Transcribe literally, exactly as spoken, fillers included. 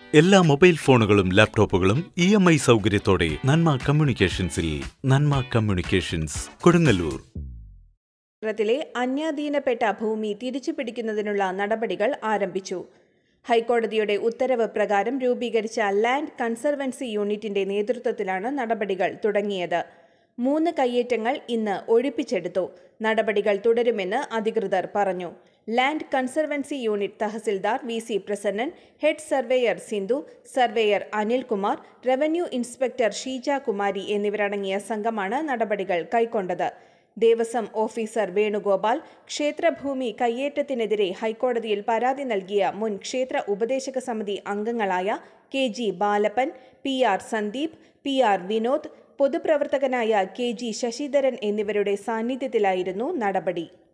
എല്ലാ മൊബൈൽ ഫോണുകളും ലാപ്ടോപ്പുകളും ഇ എം ഐ സൗകര്യത്തോടെ നന്മ കമ്മ്യൂണിക്കേഷൻസിൽ. നന്മ കമ്മ്യൂണിക്കേഷൻസ്, കൊടുങ്ങല്ലൂർ. കേരളത്തിലെ അന്യാധീനപ്പെട്ട ഭൂമി തിരിച്ചുപിടിക്കുന്നതിനുള്ള നടപടികൾ ആരംഭിച്ചു. ഹൈക്കോടതിയുടെ ഉത്തരവ് പ്രകാരം രൂപീകരിച്ച ലാൻഡ് കൺസർവൻസി യൂണിറ്റിന്റെ നേതൃത്വത്തിലാണ് നടപടികൾ തുടങ്ങിയത്. മൂന്ന് കയ്യേറ്റങ്ങൾ ഇന്ന് ഒഴിപ്പിച്ചെടുത്തു. നടപടികൾ തുടരുമെന്ന് അധികൃതർ പറഞ്ഞു. ലാൻഡ് കൺസർവൻസി യൂണിറ്റ് തഹസിൽദാർ V C Prasannan, head surveyor Sindhu, surveyor Anilkumar, revenue inspector Sheeja Kumari എന്നിവരടങ്ങിയ സംഘമാണ് നടപടികൾ കൈക്കൊണ്ടത്. ദേവസ്വം ഓഫീസർ വേണുഗോപാൽ, ക്ഷേത്രഭൂമി കയ്യേറ്റത്തിനെതിരെ ഹൈക്കോടതിയിൽ പരാതി നൽകിയ മുൻ ക്ഷേത്ര ഉപദേശക സമിതി അംഗങ്ങളായ K G Balappan, P R Sandeep, P R Vinod, പൊതുപ്രവർത്തകനായ കെ ജി ശശിധരൻ എന്നിവരുടെ സാന്നിധ്യത്തിലായിരുന്നു നടപടി.